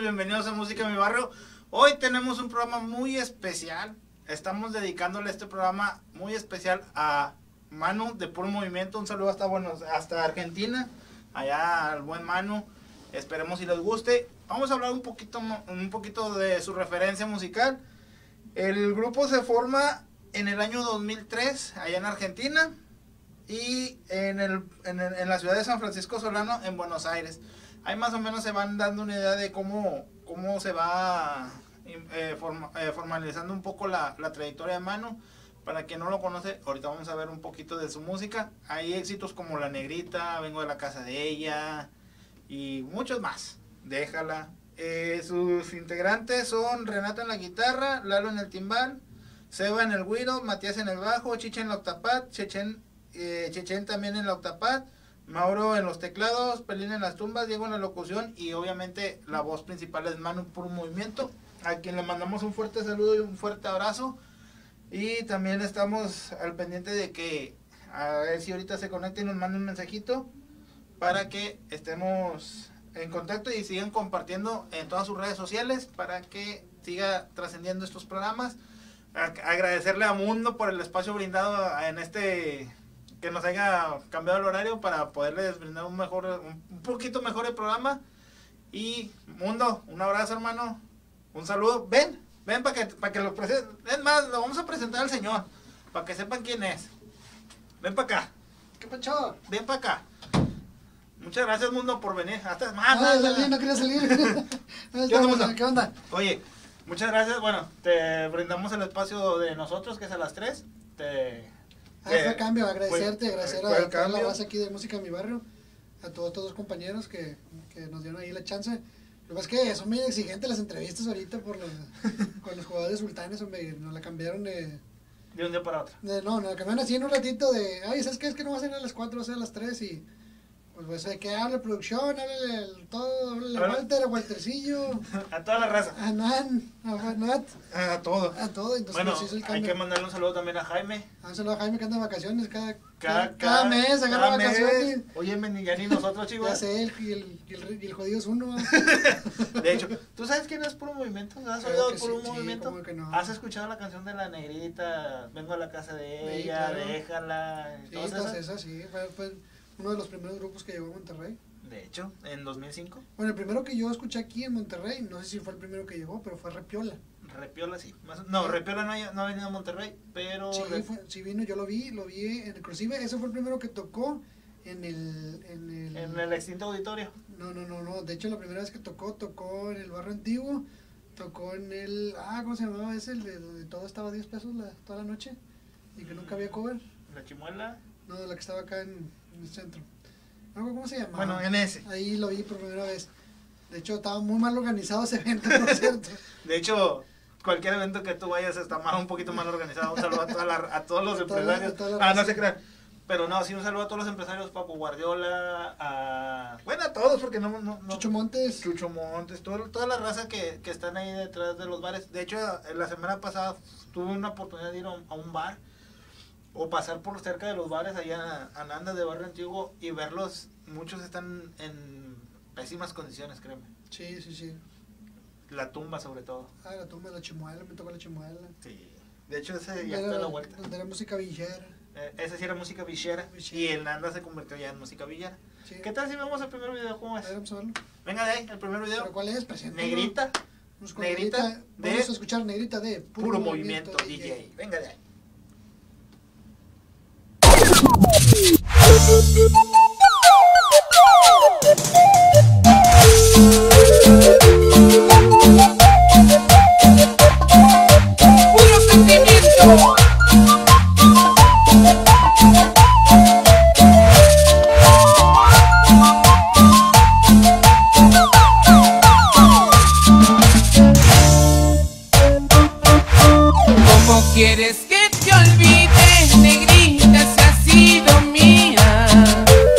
todos, bienvenidos a Música en mi Barrio. Hoy tenemos un programa muy especial. Estamos dedicándole este programa muy especial a Manu de Puro Movimiento. Un saludo hasta Argentina, allá al buen Manu. Esperemos si les guste. Vamos a hablar un poquito de su referencia musical. El grupo se forma en el año 2003, allá en Argentina, y en la ciudad de San Francisco Solano, en Buenos Aires. Ahí más o menos se van dando una idea de cómo se va formalizando un poco la trayectoria de Manu. Para quien no lo conoce, ahorita vamos a ver un poquito de su música. Hay éxitos como La Negrita, Vengo de la casa de ella y muchos más. Déjala. Sus integrantes son Renato en la guitarra, Lalo en el timbal, Seba en el güiro, Matías en el bajo, Chicha en la octapad, Chechen también en la octapad, Mauro en los teclados, Pelín en las tumbas, Diego en la locución y obviamente la voz principal es Manu Puro Movimiento, a quien le mandamos un fuerte saludo y un fuerte abrazo. Y también estamos al pendiente de que a ver si ahorita se conecta y nos manda un mensajito para que estemos en contacto y sigan compartiendo en todas sus redes sociales para que siga trascendiendo estos programas. Agradecerle a Mundo por el espacio brindado en que nos haya cambiado el horario para poderles brindar un poquito mejor el programa. Y Mundo, un abrazo, hermano, un saludo. Ven para que lo presenten. Es más, lo vamos a presentar al señor para que sepan quién es. Ven para acá. ¿Qué pacho? Ven para acá. Muchas gracias, Mundo, por venir. Hasta no quería salir. ¿Qué onda? Oye, muchas gracias. Bueno, te brindamos el espacio de nosotros, que es a las 3. Fue a cambio, agradecer a toda la base aquí de Música en mi Barrio, a todos los compañeros que nos dieron ahí la chance. Lo que pasa es que son muy exigentes las entrevistas ahorita con los jugadores sultanes, hombre, nos la cambiaron de un día para otro. Nos la cambiaron así en un ratito ay, ¿sabes qué? Es que no va a ser a las 4, va a ser a las 3 y... Pues hay que hable producción, hable a Walter, a Waltercillo. A toda la raza. A Nan, a Nat. A todo. Entonces, bueno, pues, el hay que mandarle un saludo también a Jaime. Un saludo a Jaime que anda de vacaciones cada mes, agarra vacaciones. Oye, ya ni nosotros, chicos. Ya sé, el jodido es uno. De hecho, ¿tú sabes quién es Puro Movimiento? ¿Has oído Puro Movimiento? Sí, no. ¿Has escuchado la canción de La Negrita? Vengo a la casa de ella, claro. Déjala. Sí, todas esas, sí. Fue uno de los primeros grupos que llegó a Monterrey. De hecho, en 2005. Bueno, el primero que yo escuché aquí en Monterrey, no sé si fue el primero que llegó, pero fue Repiola. Repiola sí. No, Repiola no ha venido a Monterrey, pero... Sí, vino, yo lo vi, inclusive ese fue el primero que tocó en el extinto auditorio. No, de hecho la primera vez que tocó en el Barrio Antiguo, tocó en el... ¿cómo se llamaba ese? El de donde todo estaba a 10 pesos toda la noche y que nunca había cover. ¿La Chimuela? No, la que estaba acá en el centro. ¿Cómo se llama? Bueno, en ese. Ahí lo vi por primera vez. De hecho, estaba muy mal organizado ese evento, por cierto. De hecho, cualquier evento que tú vayas está un poquito mal organizado. Un saludo a todos los empresarios. No se crean. Pero no, sí, un saludo a todos los empresarios, Papo Guardiola, a todos, porque no Chucho Montes, toda la raza que están ahí detrás de los bares. De hecho, la semana pasada tuve una oportunidad de ir a un bar o pasar por cerca de los bares allá a Nanda de Barrio Antiguo y verlos. Muchos están en pésimas condiciones, créeme. Sí. La tumba sobre todo. La tumba, la Chimuela, me tocó la Chimuela. Sí. De hecho ese ya está a la vuelta. Donde era música villera. Ese sí era música villera. Y el Nanda se convirtió ya en música villera. Sí. ¿Qué tal si vemos el primer video? ¿Cómo es? Vamos a verlo. Venga de ahí, el primer video. ¿Pero cuál es? Preséntalo. Negrita. Vamos a escuchar Negrita de Puro Movimiento DJ. Venga de ahí. Puro sentimiento. ¿Cómo quieres que te olvide, negrita, si has sido mía?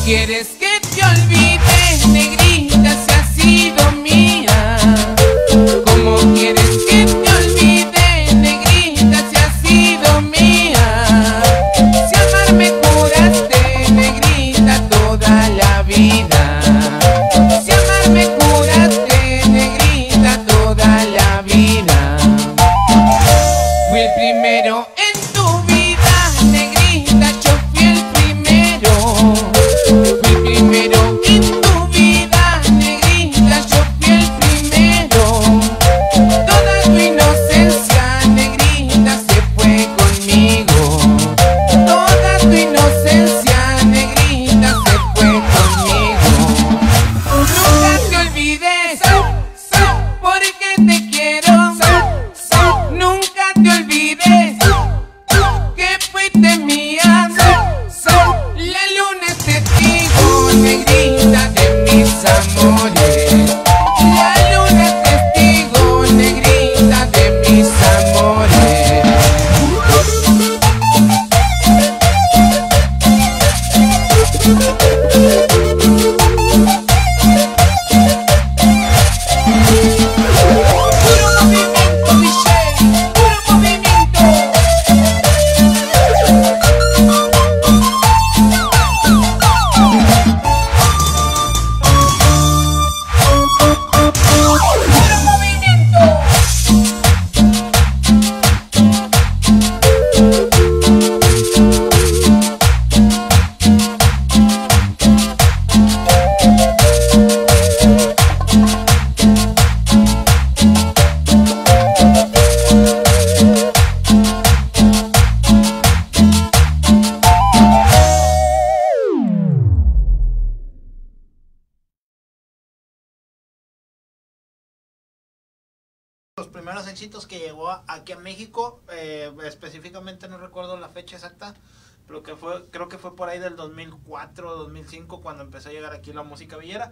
quieres que te olvide, negrita, si has sido mía? ¿Cómo quieres que te olvide, negrita, si has sido mía? Si amarme juraste, negrita, toda la vida. Si amarme juraste, negrita, toda la vida. Fui el primero en tu vida, negrita, yo fui el primero. Fui el primero en tu vida, negrita, yo fui el primero. Toda tu inocencia, negrita, se fue conmigo. Toda tu inocencia, negrita, se fue conmigo. Nunca te olvides, porque te quiero. Nunca te olvides que fuiste mía. La luna es testigo, negrita, de mis amores. La luna es testigo, negrita, de mis amores. Puro movimiento, DJ, puro movimiento. Puro movimiento. Los primeros éxitos que llegó aquí a México, específicamente no recuerdo la fecha exacta, pero creo que fue por ahí del 2004 o 2005 cuando empezó a llegar aquí la música villera.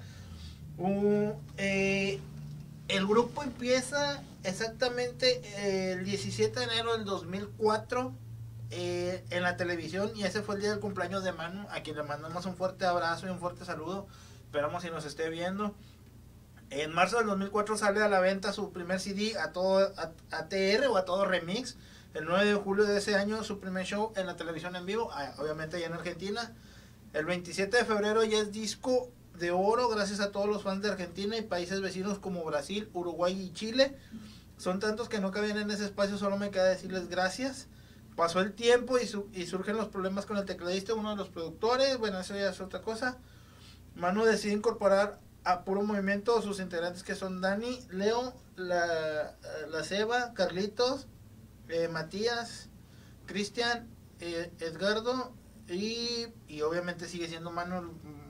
El grupo empieza exactamente el 17 de enero del 2004 en la televisión, y ese fue el día del cumpleaños de Manu, a quien le mandamos un fuerte abrazo y un fuerte saludo. Esperamos si nos esté viendo. En marzo del 2004 sale a la venta su primer CD, ATR o A Todo Remix. El 9 de julio de ese año su primer show en la televisión en vivo, obviamente allá en Argentina. El 27 de febrero ya es disco de oro gracias a todos los fans de Argentina y países vecinos como Brasil, Uruguay y Chile. Son tantos que no cabían en ese espacio, solo me queda decirles gracias. Pasó el tiempo y surgen los problemas con el tecladista, uno de los productores. Bueno, eso ya es otra cosa. Manu decide incorporar a Puro Movimiento sus integrantes, que son Dani, Leo, la Seba, Carlitos, Matías, Cristian, Edgardo, y obviamente sigue siendo Manu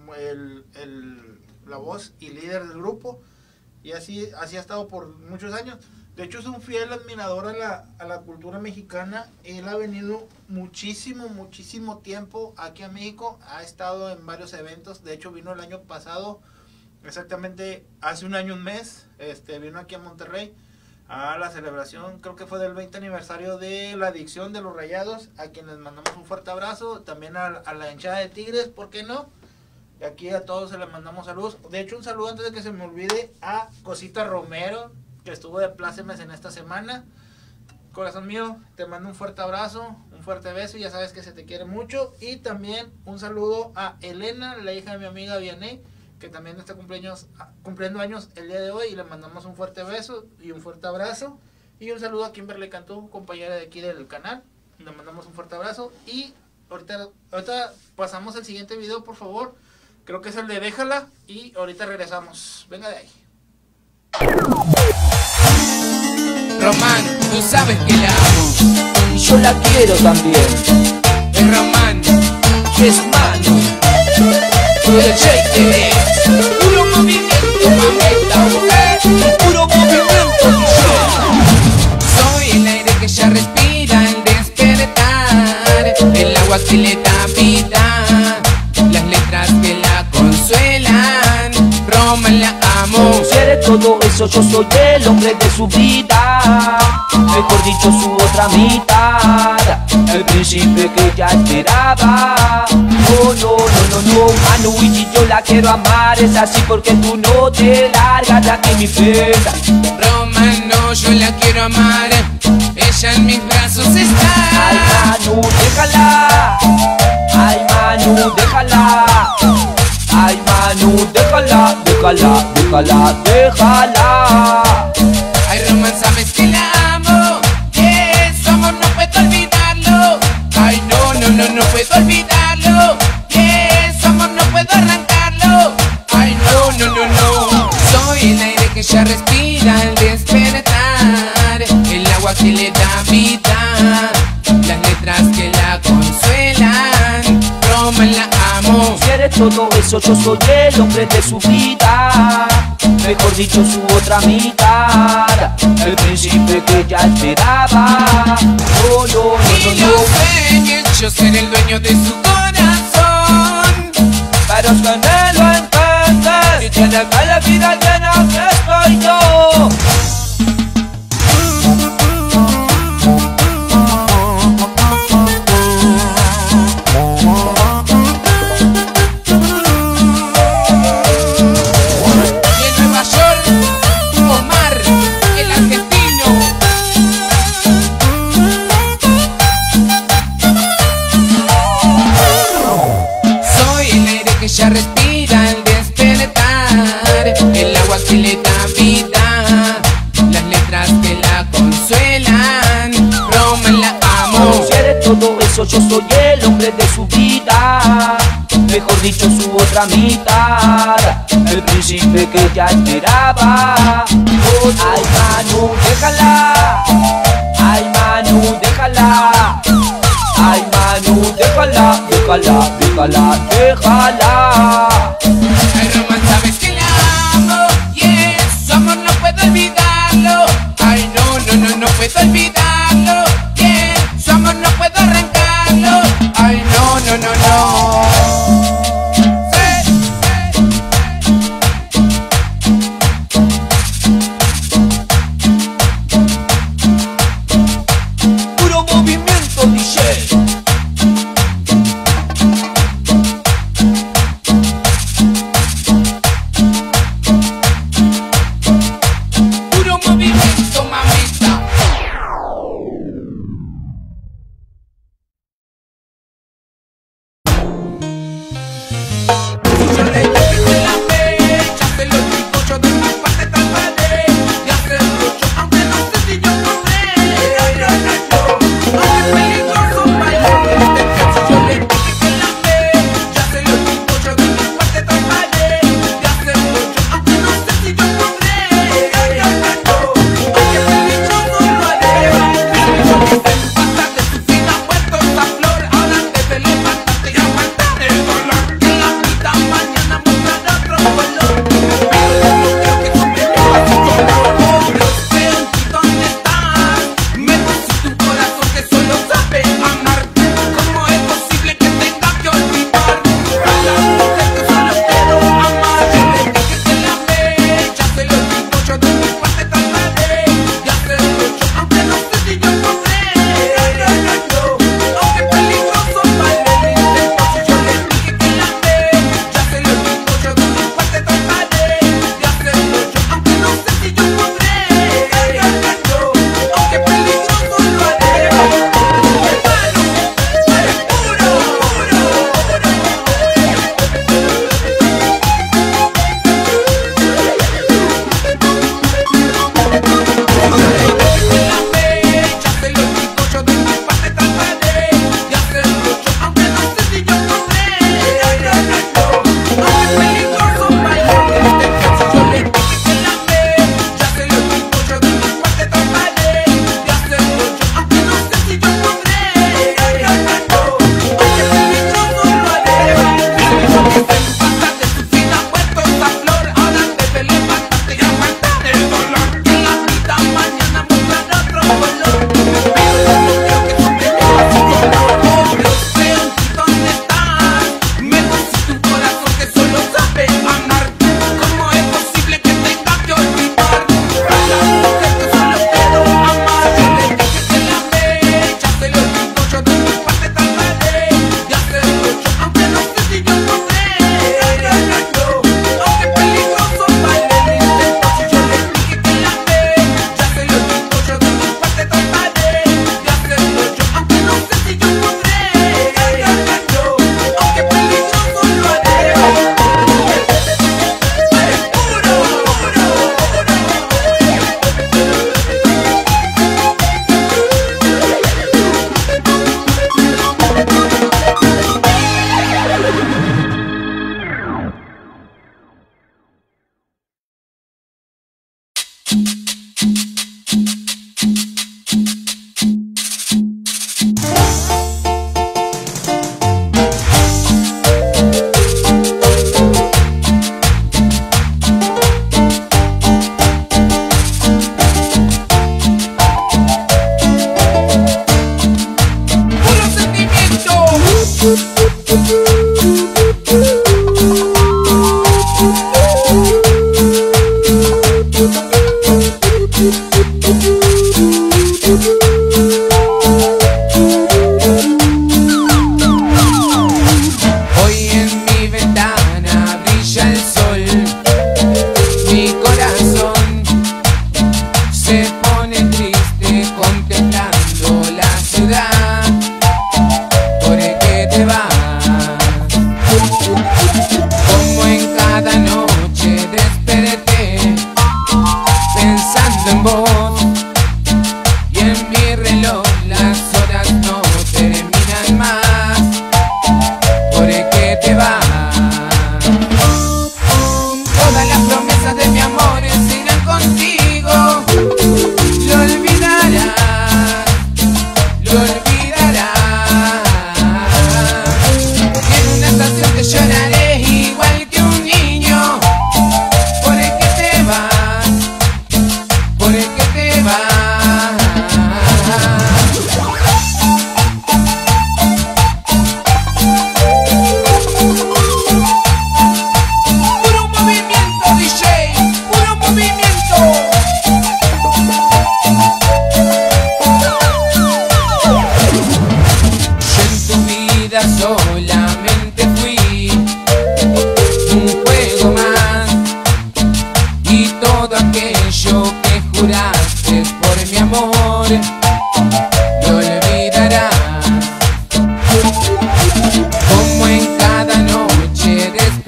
la voz y líder del grupo, y así ha estado por muchos años. De hecho es un fiel admirador a la cultura mexicana. Él ha venido muchísimo tiempo aquí a México, ha estado en varios eventos. De hecho vino el año pasado, exactamente hace un año, un mes, vino aquí a Monterrey a la celebración, creo que fue del 20 aniversario de la adicción de los Rayados, a quienes mandamos un fuerte abrazo. También a la hinchada de Tigres, ¿por qué no? Y aquí a todos se les mandamos saludos. De hecho, un saludo antes de que se me olvide a Cosita Romero, que estuvo de plácemes en esta semana. Corazón mío, te mando un fuerte abrazo, un fuerte beso, ya sabes que se te quiere mucho. Y también un saludo a Elena, la hija de mi amiga Vianney, que también está cumpliendo años el día de hoy, y le mandamos un fuerte beso y un fuerte abrazo. Y un saludo a Kimberly Cantú, compañera de aquí del canal, le mandamos un fuerte abrazo. Y ahorita pasamos al siguiente video, por favor. Creo que es el de Déjala, y ahorita regresamos. Venga de ahí. Román, tú sabes que la amo y yo la quiero también. Es Román, Es Manu, tú de JTV. Puro movimiento, mamita, Puro Movimiento. soy el aire que ella respira al despertar, el agua que le da vida, las letras que la consuelan. Román, la amo. Si eres todo eso, yo soy el hombre de su vida, mejor dicho, su otra mitad, el príncipe que ella esperaba. Oh, no, no, no, no. Manu, y si yo la quiero amar es así porque tú no te largas de aquí mi perra. Romano, yo la quiero amar, ella en mis brazos está. Ay Manu, déjala. Ay Manu, déjala. Ay Manu, déjala, déjala, déjala, déjala. Ay Roman, sabes que la amo, que su amor no puedo olvidarlo. Ay no, no, no, no puedo olvidarlo, que su amor no puedo arrancarlo. Ay no, no, no, no. Soy el aire que ella respira al despertar, el agua que le da vida, las letras que la consuelan. Roman, la amo. Si eres todo eso, yo soy el hombre de su vida, mejor dicho su otra mitad, el príncipe que ella esperaba. No, no, no, Y lo sé, yo seré el dueño de su corazón. pero es que no lo entiendes, y tiene que la vida llena que estoy yo. Ella respira al despertar, el agua que le da vida, las letras que la consuelan. Roman, la amo. Si eres todo eso, yo soy el hombre de su vida, mejor dicho su otra mitad, el príncipe que ella esperaba. Ay Manu, déjala. Ay Manu, déjala. Ay Manu, déjala, déjala, déjala, déjala. Ay Roman, sabes que la amo, y su amor no puedo olvidarlo. Ay no, no, no, no puedo olvidarlo, y su amor no puedo arrancarlo. Ay no, no, no, no. Puro movimiento, DJ. Puro movimiento, mamita.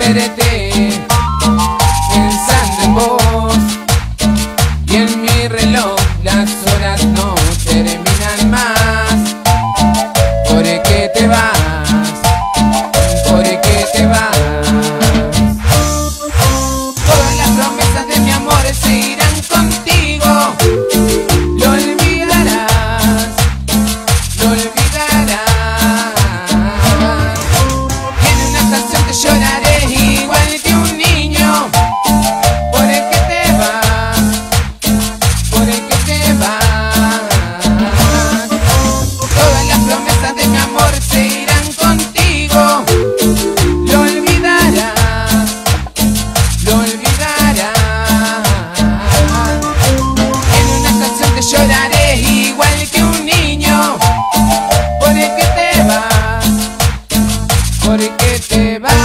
desperté pensando en vos, y en mi reloj las horas no terminan más. ¿Por qué te vas? ¿Por qué te vas? Todas las promesas de mi amor se irán contigo. Lo olvidarás, lo olvidarás. Y en una canción te lloraré igual que un niño. ¿Por qué te vas? ¿Por qué te vas? Todas las promesas de mi amor se irán contigo. Lo olvidarás, lo olvidarás. En una canción te lloraré igual que un niño. ¿Por qué te vas? ¿Por qué te vas?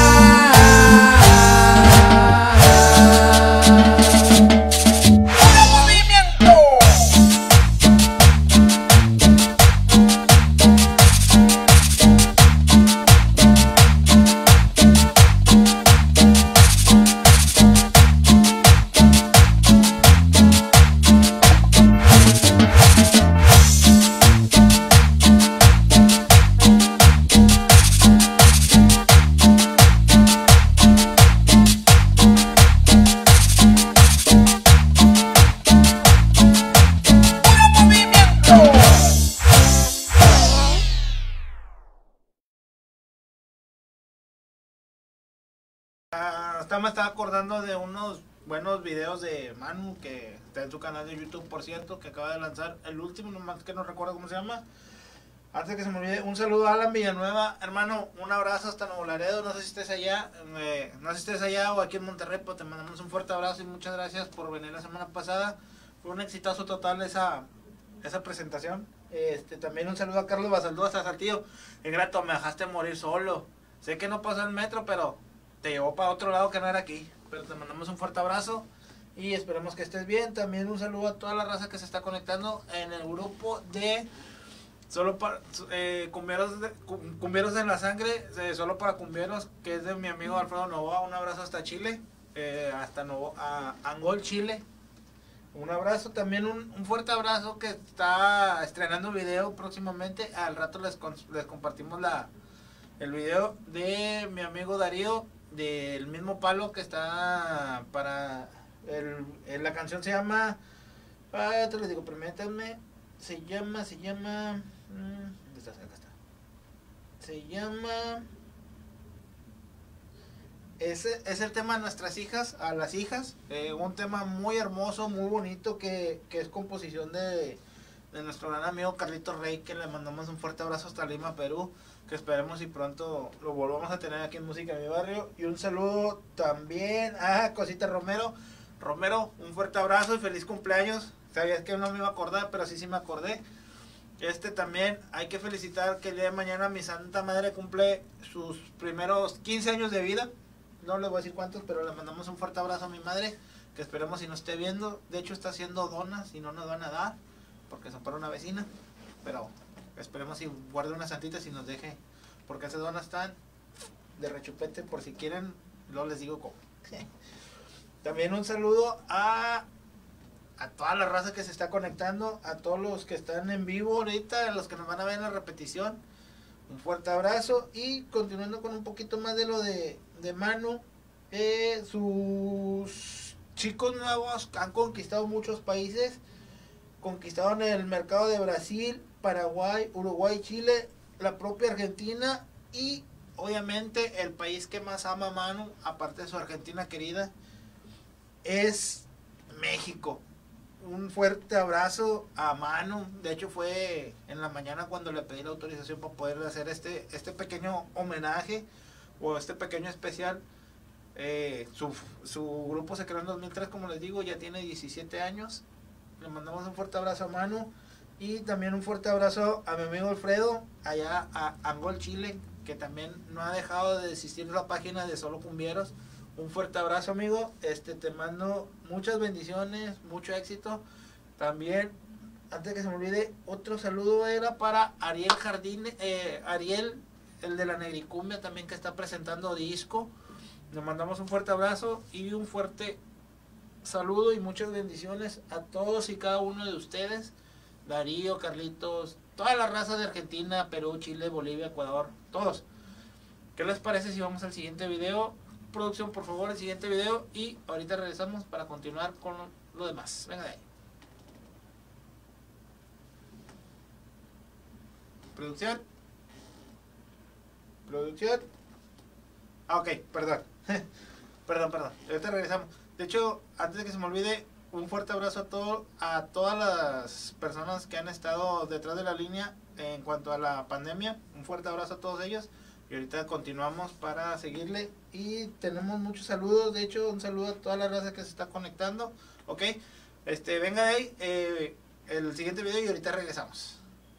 Hasta me estaba acordando de unos buenos videos de Manu que está en su canal de YouTube, por cierto, que acaba de lanzar el último, nomás que no recuerdo cómo se llama. Antes que se me olvide, un saludo a Alan Villanueva, hermano, un abrazo hasta Nuevo Laredo, no sé si estés allá, o aquí en Monterrey, pues te mandamos un fuerte abrazo y muchas gracias por venir la semana pasada. Fue un exitazo total esa presentación. También un saludo a Carlos Basaldúa hasta Saltillo. Ingrato, me dejaste morir solo. Sé que no pasó el metro, pero te llevó para otro lado que no era aquí. Pero te mandamos un fuerte abrazo y esperemos que estés bien. También un saludo a toda la raza que se está conectando en el grupo de Solo para Cumbieros en la Sangre, Solo para Cumbieros, que es de mi amigo Alfredo Novoa. Un abrazo hasta Chile, a Angol, Chile. Un abrazo, también un fuerte abrazo, que está estrenando video próximamente. Al rato les compartimos el video de mi amigo Darío, del mismo palo, que está para la canción se llama, te les digo, permítanme, se llama ¿dónde está? Acá está. Se llama, es el tema de nuestras hijas, a las hijas, un tema muy hermoso, muy bonito, que es composición de nuestro gran amigo Carlitos Rey, que le mandamos un fuerte abrazo hasta Lima, Perú, que esperemos y pronto lo volvamos a tener aquí en Música de mi Barrio. Y un saludo también a Cosita Romero. Romero, un fuerte abrazo y feliz cumpleaños. Sabías que no me iba a acordar, pero sí me acordé. También hay que felicitar que el día de mañana mi santa madre cumple sus primeros 15 años de vida. No les voy a decir cuántos, pero le mandamos un fuerte abrazo a mi madre, que esperemos si nos esté viendo. De hecho está haciendo donas y no nos van a dar, porque son para una vecina, pero esperemos si guarde unas santitas y nos deje, porque esas donas están de rechupete, por si quieren, luego les digo cómo. También un saludo a toda la raza que se está conectando, a todos los que están en vivo ahorita, a los que nos van a ver en la repetición, un fuerte abrazo. Y continuando con un poquito más de lo de Manu, sus chicos nuevos han conquistado muchos países. Conquistaron el mercado de Brasil, Paraguay, Uruguay, Chile, la propia Argentina y obviamente el país que más ama a Manu, aparte de su Argentina querida, es México. Un fuerte abrazo a Manu. De hecho fue en la mañana cuando le pedí la autorización para poder hacer este pequeño homenaje o este pequeño especial. Su grupo se creó en 2003, como les digo, ya tiene 17 años. Le mandamos un fuerte abrazo a Manu y también un fuerte abrazo a mi amigo Alfredo allá a Angol, Chile, que también no ha dejado de existir la página de Solo Cumbieros. Un fuerte abrazo, amigo. Te mando muchas bendiciones, mucho éxito. También, antes que se me olvide, otro saludo era para Ariel Jardín, Ariel, el de la Negricumbia, también, que está presentando disco. Les mandamos un fuerte abrazo y un fuerte saludo y muchas bendiciones a todos y cada uno de ustedes. Darío, Carlitos, toda la raza de Argentina, Perú, Chile, Bolivia, Ecuador, todos. ¿Qué les parece si vamos al siguiente video? Producción, por favor, el siguiente video. Y ahorita regresamos para continuar con lo demás. Venga de ahí. Producción. Producción. Ah, ok, perdón. perdón. Ahorita regresamos. De hecho, antes de que se me olvide, un fuerte abrazo a todas las personas que han estado detrás de la línea en cuanto a la pandemia. Un fuerte abrazo a todos ellos. Y ahorita continuamos para seguirle. Y tenemos muchos saludos. De hecho, un saludo a toda la raza que se está conectando. Ok. Venga de ahí. El siguiente video y ahorita regresamos.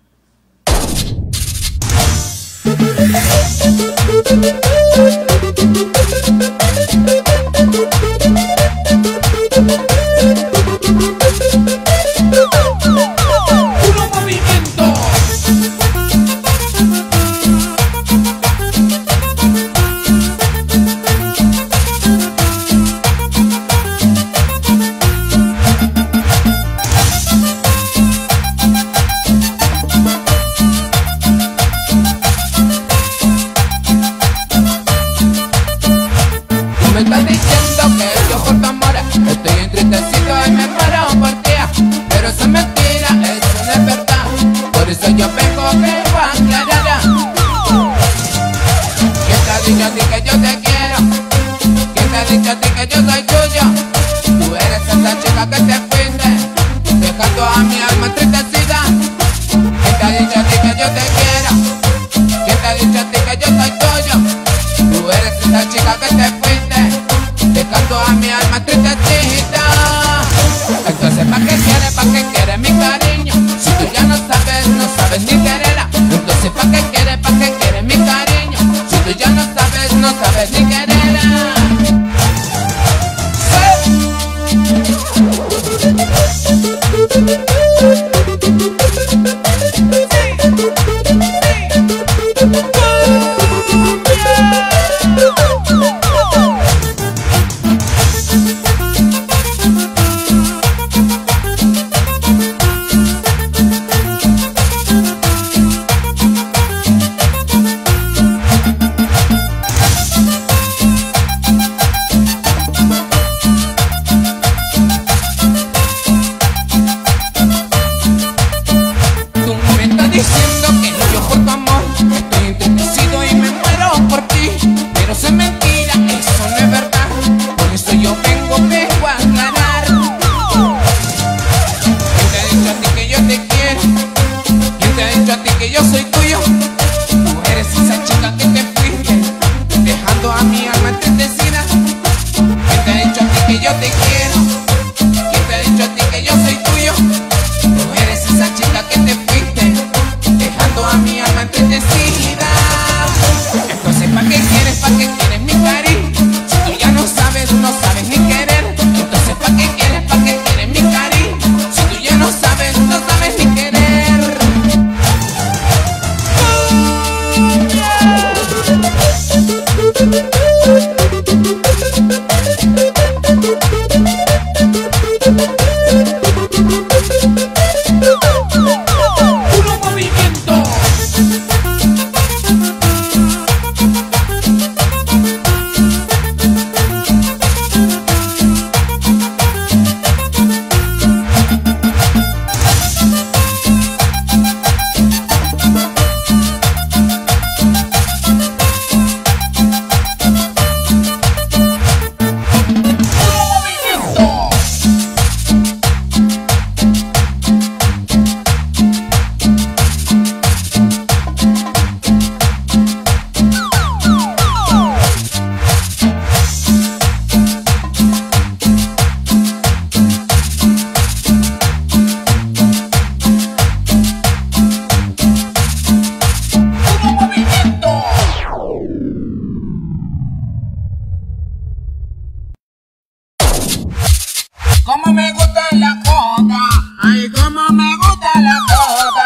Como me gusta la coca, ay, como me gusta la coca.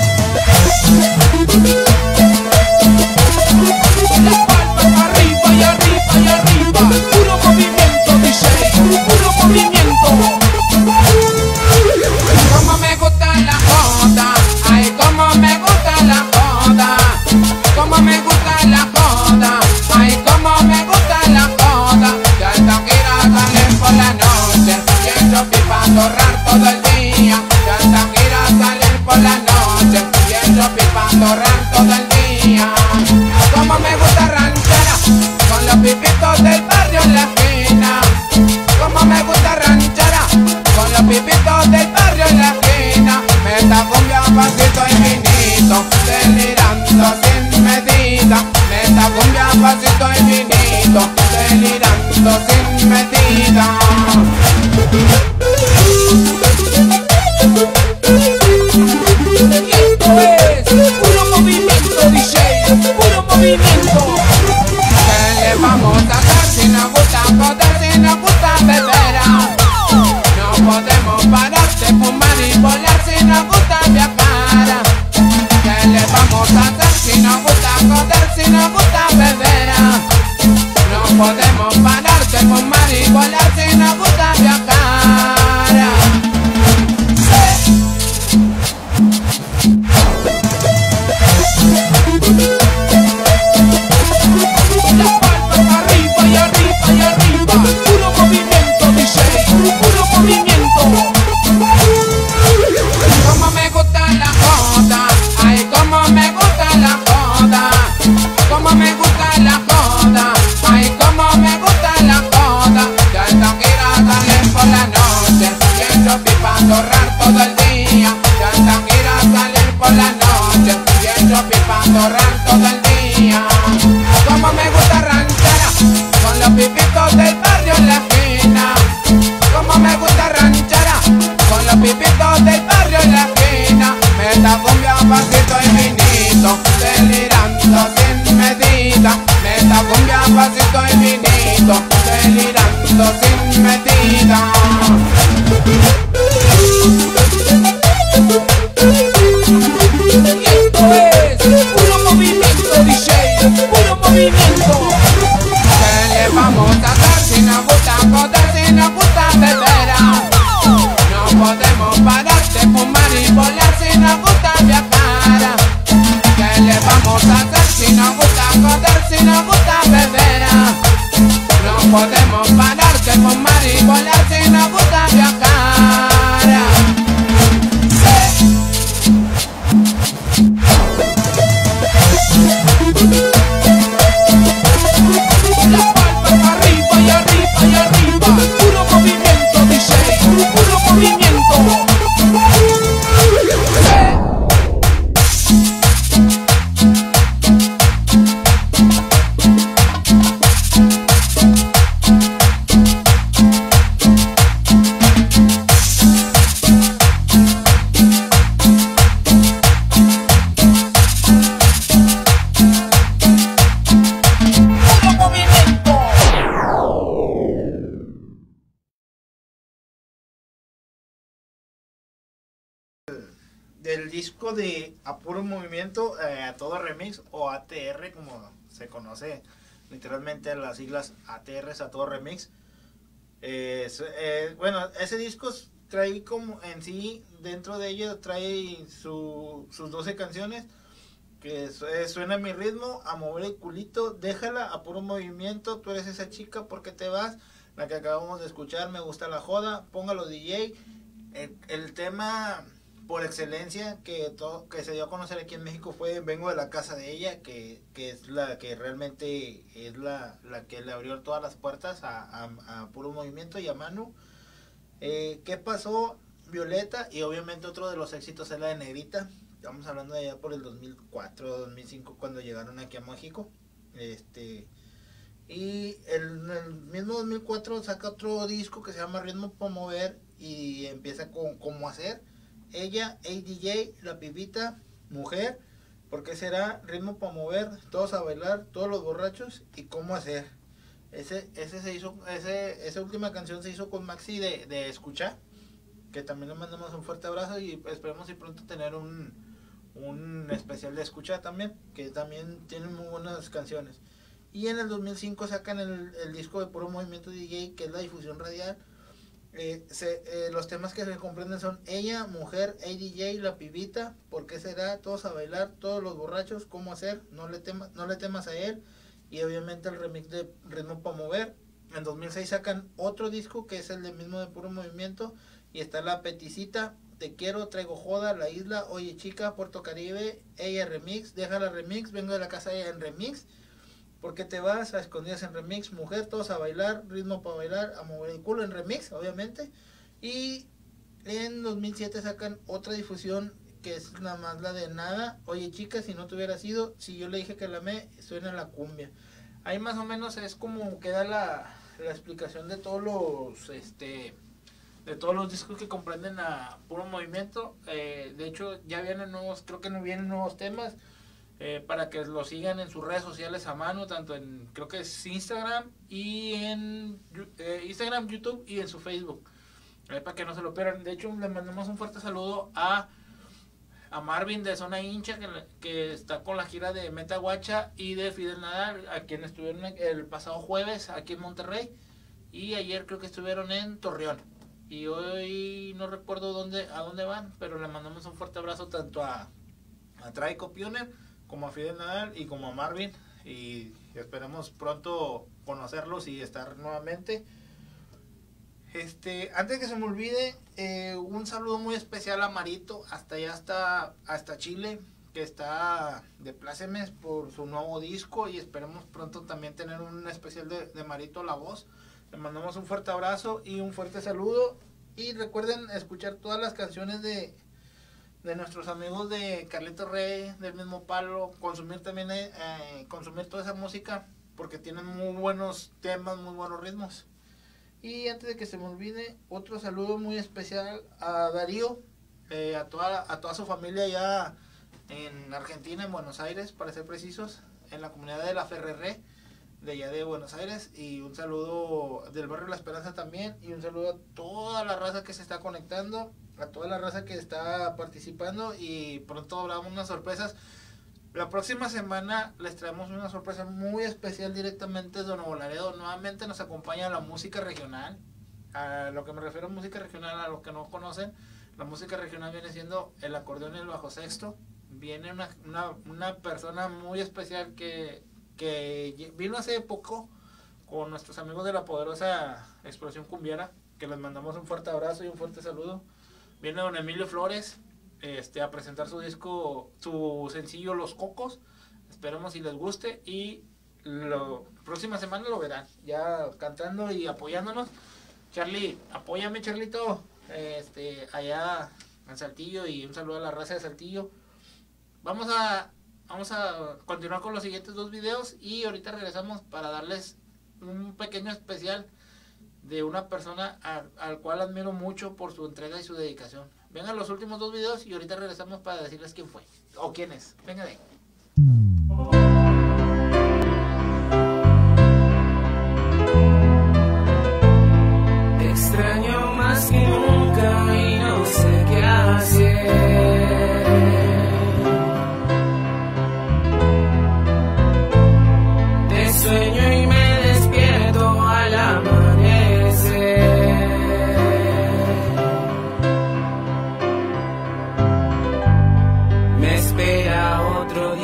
La palma para arriba y pasito infinito, delirando sin medida. Y esto es puro movimiento, DJ, puro movimiento. ¿Qué le vamos a hacer si nos gusta joder, si nos gusta beber? No podemos parar de fumar y volar si nos gusta viajar. ¿Qué le vamos a hacer si nos gusta joder, si nos gusta beber? No podemos parar de fumar y volar si nos gusta viajar. Las palmas arriba y arriba y arriba, puro movimiento, DJ, puro movimiento. Como me gusta la joda, ay, como me gusta la joda. Como me gusta la joda, ay, como me gusta la joda. Ya no quiero salir por la noche, quiero pipandorrar todo el día. Ya no quiero salir por la noche, quiero pipandorrar todo el día. Como me gusta ranchera, con los pipitos del barrio en la esquina. Como me gusta ranchera, con los pipitos del barrio en la esquina. Me da cumbia pasito infinito, delirando sin medida. Me da cumbia pasito infinito, delirando sin medida. Y esto es puro movimiento, DJ, puro movimiento. ¿Qué le vamos a hacer si nos gusta joder, si nos gusta beber? No podemos parar de fumar y volar si nos gusta viajar. ¿Qué le vamos a hacer si nos gusta joder, si nos gusta beber? No podemos parar de fumar y volar si nos gusta viajar. Las palmas arriba y arriba y arriba, puro movimiento, DJ, puro movimiento. Del disco de A Puro Movimiento, a todo remix, o ATR como se conoce literalmente las siglas ATR, a todo remix. Bueno, ese disco trae como en sí, dentro de ello trae sus 12 canciones, que Suena mi ritmo, A mover el culito, Déjala, A Puro Movimiento, Tú eres esa chica, ¿por qué te vas?, la que acabamos de escuchar, Me gusta la joda, Póngalo DJ. El tema por excelencia que se dio a conocer aquí en México fue Vengo de la casa de ella, que es la que realmente es la que le abrió todas las puertas a Puro Movimiento y a Manu. ¿Qué pasó? Violeta, y obviamente otro de los éxitos es la de Negrita. Estamos hablando de allá por el 2004, 2005, cuando llegaron aquí a México. Y en el mismo 2004 saca otro disco que se llama Ritmo para Mover, y empieza con Cómo Hacer. Ella, ADJ, La Pibita, Mujer, ¿Por qué será?, Ritmo para Mover, Todos a Bailar, Todos los Borrachos y Cómo Hacer. Esa última canción se hizo con Maxi de Escuchar, que también le mandamos un fuerte abrazo, y esperemos y pronto tener un especial de Escuchar también, que también tiene muy buenas canciones. Y en el 2005 sacan el disco de Puro Movimiento DJ, que es la difusión radial. Los temas que se comprenden son Ella, Mujer, ADJ, La Pibita, ¿Por qué será?, Todos a Bailar, Todos los Borrachos, Cómo Hacer, No le temas a él, y obviamente el remix de Ritmo para Mover. En 2006 sacan otro disco que es el mismo de Puro Movimiento, y está La Peticita, Te Quiero, Traigo Joda, La Isla, Oye Chica, Puerto Caribe, Ella remix, Déjala remix, Vengo de la casa de ella en remix, ¿Por qué te vas?, A Escondidas en remix, Mujer, Todos a Bailar, Ritmo para Bailar, A Mover el Culo en remix, obviamente. Y en 2007 sacan otra difusión que es nada más la de Nada, Oye Chica, Si no te hubiera sido, Si yo le dije que la amé, Suena la cumbia. Ahí más o menos es como queda la explicación de todos los discos que comprenden a Puro Movimiento. De hecho ya vienen nuevos, creo que no vienen nuevos temas, para que lo sigan en sus redes sociales a mano, tanto en, creo que es Instagram y en Instagram, YouTube y en su Facebook, para que no se lo pierdan. De hecho le mandamos un fuerte saludo a Marvin de Zona Hincha, que está con la gira de Meta Guacha y de Fidel Nadal, a quienes estuvieron el pasado jueves aquí en Monterrey, y ayer creo que estuvieron en Torreón, y hoy no recuerdo a dónde van, pero le mandamos un fuerte abrazo tanto a Traico Pioner como a Fidel Nadal y como a Marvin, y esperemos pronto conocerlos y estar nuevamente. Antes que se me olvide, un saludo muy especial a Marito, hasta allá, hasta Chile, que está de plácemes por su nuevo disco, y esperemos pronto también tener un especial de Marito La Voz. Le mandamos un fuerte abrazo y un fuerte saludo, y recuerden escuchar todas las canciones de nuestros amigos de Carlito Rey, del mismo palo, consumir también consumir toda esa música, porque tienen muy buenos temas, muy buenos ritmos. Y antes de que se me olvide, otro saludo muy especial a Darío, a toda su familia allá en Argentina, en Buenos Aires, para ser precisos, en la comunidad de La Ferreré, de allá de Buenos Aires, y un saludo del barrio La Esperanza también, y un saludo a toda la raza que se está conectando, a toda la raza que está participando, y pronto habrá unas sorpresas. La próxima semana les traemos una sorpresa muy especial directamente de Nuevo Laredo. Nuevamente nos acompaña la música regional. A lo que me refiero a música regional, a los que no conocen, la música regional viene siendo el acordeón y el bajo sexto. Viene una persona muy especial que vino hace poco con nuestros amigos de la poderosa Explosión Cumbiera, que les mandamos un fuerte abrazo y un fuerte saludo. Viene don Emilio Flores a presentar su disco, su sencillo Los Cocos. Esperemos si les guste, y próxima semana lo verán ya cantando y apoyándonos. Charlie, apóyame, Charlito, allá en Saltillo, y un saludo a la raza de Saltillo. Vamos a continuar con los siguientes 2 videos, y ahorita regresamos para darles un pequeño especial de una persona al cual admiro mucho por su entrega y su dedicación. Vengan los últimos 2 videos y ahorita regresamos para decirles quién fue o quién es. Venga de ahí. Te extraño más que nunca y no sé qué hacer. Te sueño y me despierto al amanecer. Me espera otro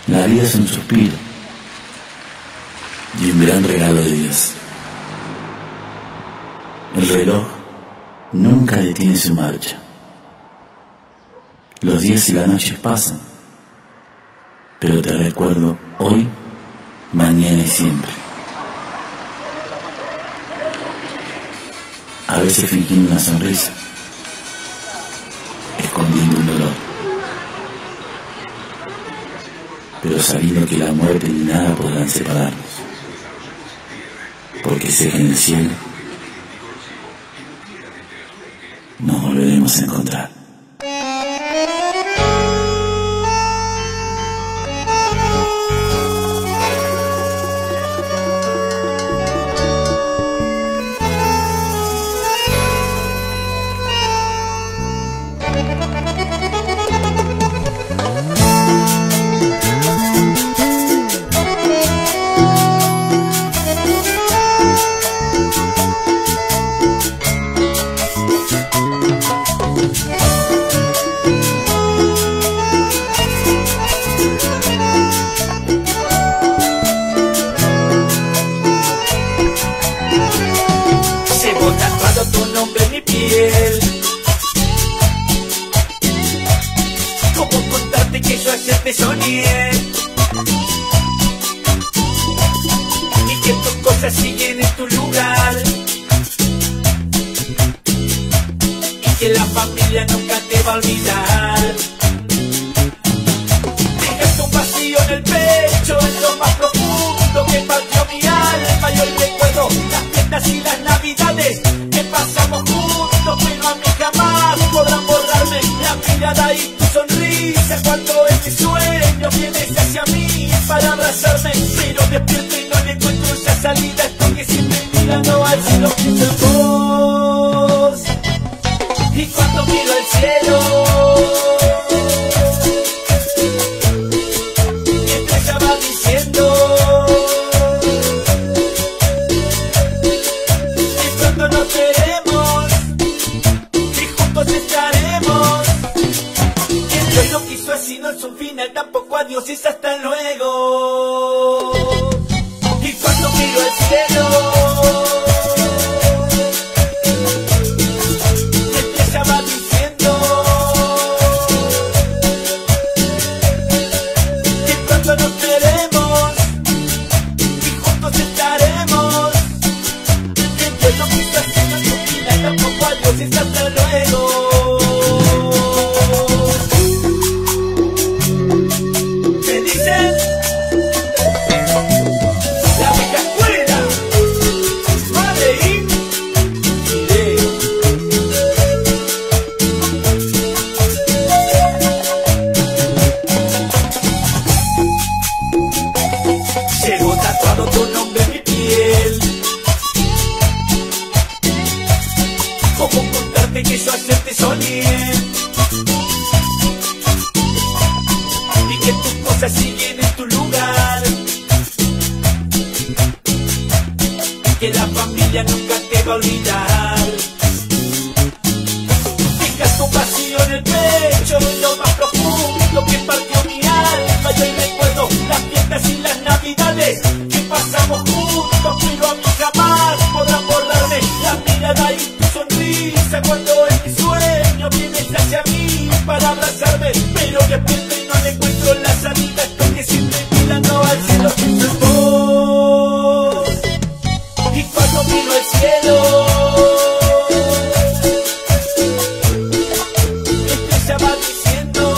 La vida es un suspiro y un gran regalo de Dios. El reloj nunca detiene su marcha. Los días y las noches pasan, pero te recuerdo hoy, mañana y siempre. A veces fingiendo una sonrisa, escondiendo un dolor, pero sabiendo que la muerte ni nada podrán separarnos, porque sé que en el cielo nos volveremos a encontrar. ¿Cómo contarte que yo ayer te soñé? Y que tus cosas siguen en tu lugar. Y que la familia nunca te va a olvidar. Dejaste un vacío en el pecho, en lo más profundo que partió mi alma. Y hoy recuerdo las fiestas y las navidades que pasamos juntos, pero a mí jamás podrán borrarme la mirada y tu sonrisa cuando en mi sueño vienes hacia mí para abrazarme, pero despierto y no le encuentro esa salida. Estoy que siempre mirando al cielo, pienso en vos. Y cuando miro al cielo, mi estrella va diciendo que pronto nos veremos y juntos estaremos. Quien Dios lo quiso así no es un final, tampoco adiós, es hasta luego. Y cuando miro al cielo, hasta luego. Me dicen la vieja escuela, madre y video. Llevo tatuado tu nombre en mi piel. ¿Cómo contarte que yo ayer te soñé? Y que tus cosas siguen en tu lugar. Que la familia nunca te va a olvidar. Dejas un vacío en el pecho, en lo más profundo que partió mi alma. Y hoy recuerdo las fiestas y las navidades que pasamos juntos, pero a mí jamás podrán borrarme la mirada y sonrisa cuando en mi sueño vienes hacia mí para abrazarme, pero despierto y no le encuentro la salida. Estoy que siempre mirando al cielo, pienso en vos. Y cuando miro al cielo, mi estrella va diciendo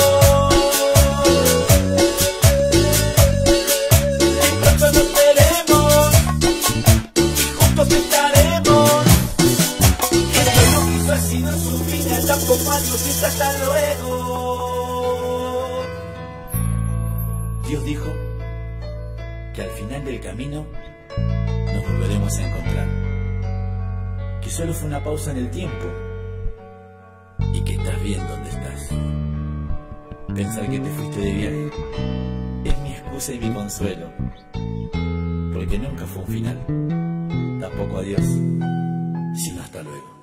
que pronto nos veremos y juntos estaremos. Así no es un final, tampoco adiós, es hasta luego. Dios dijo que al final del camino nos volveremos a encontrar, que solo fue una pausa en el tiempo y que estás bien donde estás. Pensar que te fuiste de viaje es mi excusa y mi consuelo, porque nunca fue un final, tampoco adiós, sino hasta luego.